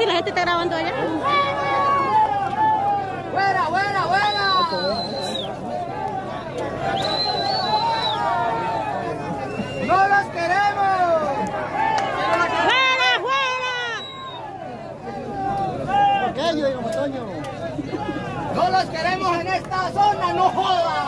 la gente está grabando allá. ¡Buena, buena, buena! ¡No los queremos! ¡Fuera, fuera! ¿Qué yo digo, Matoño? ¡No los queremos en esta zona, no joda!